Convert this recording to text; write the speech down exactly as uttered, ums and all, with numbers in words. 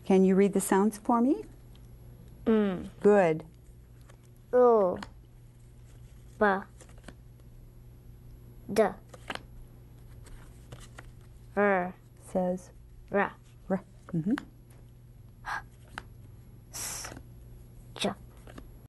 Can you read the sounds for me? Mm. Good. O. B. D. R. Says R. R. Mm-hmm.